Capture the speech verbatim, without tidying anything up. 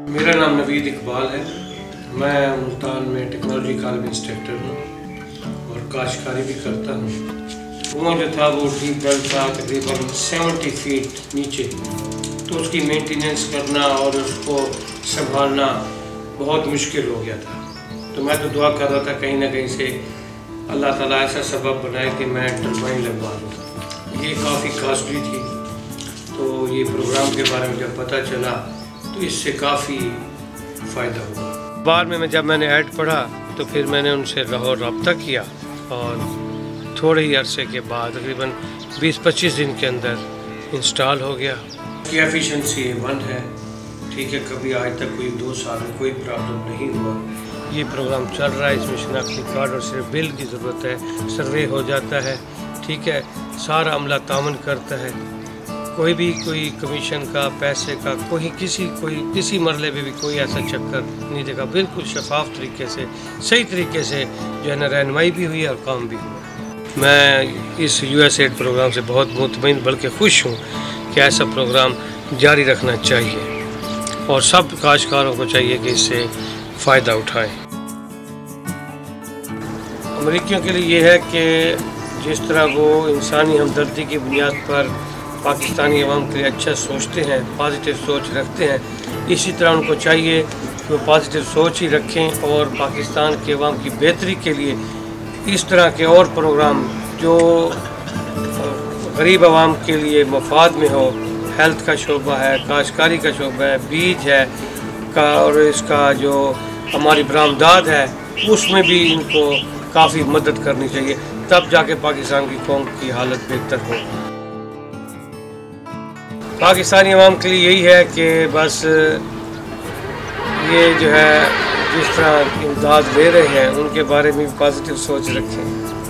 मेरा नाम नवीद इकबाल है। मैं मुल्तान में टेक्नोलॉजी कॉलेज में इंस्ट्रक्टर हूँ और काश्तकारी भी करता हूँ। कुआं जो था वो डीप वेल था, तकरीबन सत्तर फीट नीचे, तो उसकी मेंटेनेंस करना और उसको संभालना बहुत मुश्किल हो गया था। तो मैं तो दुआ कर रहा था कहीं ना कहीं से अल्लाह ताला ऐसा सबब बनाए कि मैं टरबाइन लगवा लूँ। ये काफ़ी कॉस्टली थी, तो ये प्रोग्राम के बारे में जब पता चला तो इससे काफ़ी फ़ायदा हुआ। बाद में मैं जब मैंने ऐड पढ़ा तो फिर मैंने उनसे रहो रब्ता किया और थोड़े ही अरसे के बाद तकरीबन बीस पच्चीस दिन के अंदर इंस्टॉल हो गया। की एफिशिएंसी वन है, ठीक है, कभी आज तक कोई दो साल में कोई प्रॉब्लम नहीं हुआ। ये प्रोग्राम चल रहा है, इसमें शनाख्ती कार्ड और सिर्फ बिल की ज़रूरत है, सर्वे हो जाता है, ठीक है, सारा अमला तामन करता है। कोई भी कोई कमीशन का, पैसे का, कोई किसी कोई किसी मरले में भी कोई ऐसा चक्कर नहीं देगा। बिल्कुल शफाफ तरीके से, सही तरीके से जो है ना रहनुमाई भी हुई और काम भी हुआ। मैं इस यू एस एड प्रोग्राम से बहुत मुतमईन बल्कि खुश हूँ कि ऐसा प्रोग्राम जारी रखना चाहिए और सब काश्तकारों को चाहिए कि इससे फ़ायदा उठाएँ। अमरीकियों के लिए ये है कि जिस तरह वो इंसानी हमदर्दी की बुनियाद पर पाकिस्तानी अवाम के लिए अच्छा सोचते हैं, पॉजिटिव सोच रखते हैं, इसी तरह उनको चाहिए कि वो पॉजिटिव सोच ही रखें और पाकिस्तान के अवाम की बेहतरी के लिए इस तरह के और प्रोग्राम जो गरीब अवाम के लिए मफाद में हो, हेल्थ का शोबा है, काश्तकारी का शोबा है, बीज है का और इसका जो हमारी बरामदात है उसमें भी इनको काफ़ी मदद करनी चाहिए, तब जाके पाकिस्तान की कौम की हालत बेहतर हो। पाकिस्तानी अवाम के लिए यही है कि बस ये जो है जिस तरह इमदाद ले रहे हैं उनके बारे में पॉजिटिव सोच रखें।